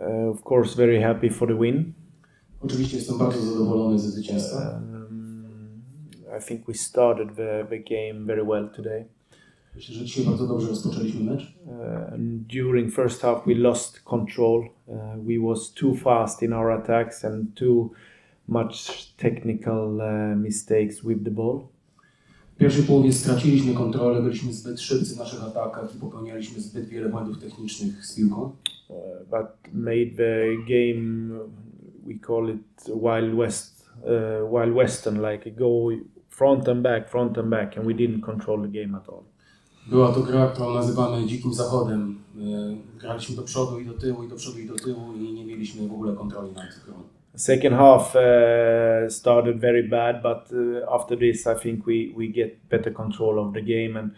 Of course, very happy for the win. Oczywiście jestem bardzo zadowolony ze zwycięstwa. I think we started the game very well today. Myślę, że dzisiaj bardzo dobrze rozpoczęliśmy mecz. During first half we lost control. We was too fast in our attacks and too much technical mistakes with the ball. W pierwszej połowie straciliśmy kontrolę, byliśmy zbyt szybcy w naszych atakach i popełnialiśmy zbyt wiele błędów technicznych z piłką. But made the game, we call it Wild Western, like go front and back, and we didn't control the game at all. Była to gra, którą nazywamy dzikim zachodem. Graliśmy do przodu i do tyłu, i do przodu i do tyłu i nie mieliśmy w ogóle kontroli nad grą. Second half started very bad, but after this I think we get better control of the game, and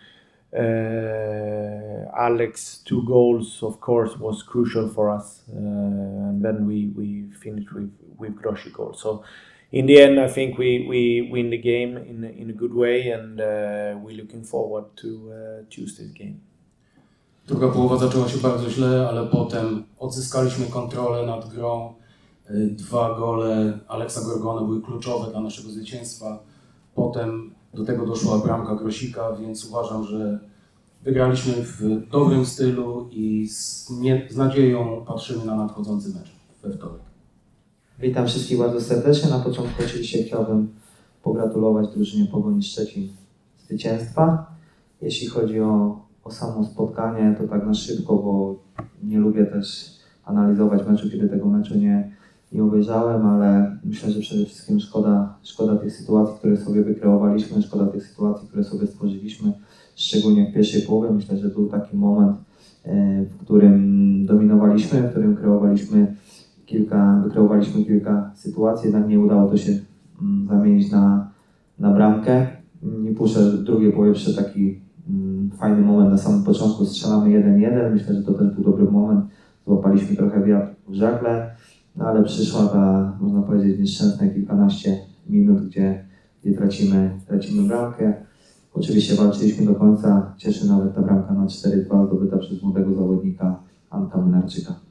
Alex 2 goals of course was crucial for us, and then we finished with Groshi goal. So in the end I think we win the game in a good way, and we're looking forward to Tuesday's game. Druga połowa zaczęła się bardzo źle, ale potem odzyskaliśmy kontrolę nad grą. 2 gole Alexa Gorgona były kluczowe dla naszego zwycięstwa. Potem do tego doszła bramka Grosika, więc uważam, że wygraliśmy w dobrym stylu i z nadzieją patrzymy na nadchodzący mecz we wtorek. Witam wszystkich bardzo serdecznie. Na początku oczywiście chciałbym pogratulować drużynie Pogoni Szczecin zwycięstwa. Jeśli chodzi o samo spotkanie, to tak na szybko, bo nie lubię też analizować meczu, kiedy tego meczu nie obejrzałem, ale myślę, że przede wszystkim szkoda tych sytuacji, które sobie wykreowaliśmy, szkoda tych sytuacji, które sobie stworzyliśmy, szczególnie w pierwszej połowie. Myślę, że był taki moment, w którym dominowaliśmy, w którym wykreowaliśmy kilka sytuacji, jednak nie udało to się zamienić na bramkę. Nie puszczę w drugiej połowie jeszcze taki fajny moment na samym początku, strzelamy 1-1, myślę, że to też był dobry moment, złapaliśmy trochę wiatr w żagle, no ale przyszła ta, można powiedzieć, nieszczęsne kilkanaście minut, gdzie tracimy bramkę. Oczywiście walczyliśmy do końca, cieszy nawet ta bramka na 4-2 zdobyta przez młodego zawodnika Anka Młynarczyka.